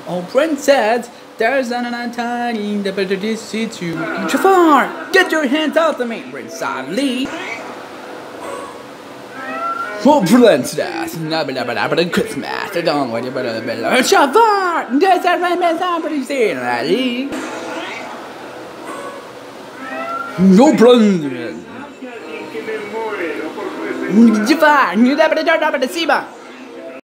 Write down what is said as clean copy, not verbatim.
Oh, princess, there's an tiny the better to see you. Jafar, get your hands out of me, Prince Ali. Oh, princess, Christmas, I don't want you better. Jafar, there's a somebody saying Ali. No princess. Jafar, you never see